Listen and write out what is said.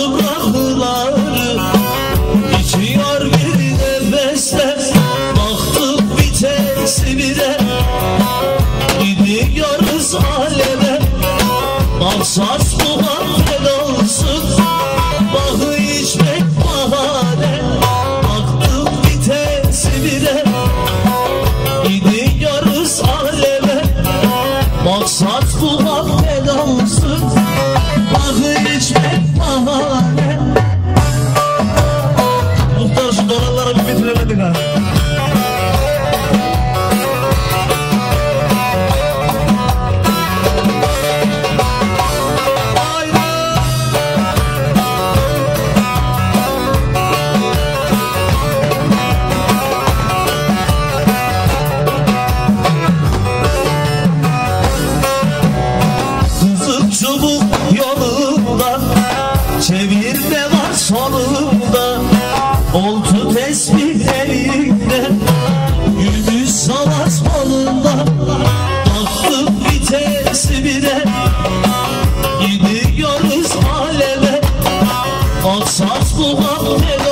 yaprakları içiyor bir nefeste. Baktık vitesi bire, gidiyoruz aleme. Maksat bu gaflet olsun, bakı içmek bahane. Baktık vitesi bire, gidiyoruz aleme. Maksat bu gaflet olsun, bakı içmek bahane. Muhtar şu dolarları bir bitiremedik ha. Çubuk yolunda, çevirme var solunda. Oltu tesbih elinde, gümüş salat kolunda. Baktık vitesi bire, gidiyoruz aleme. Maksat bu gaflet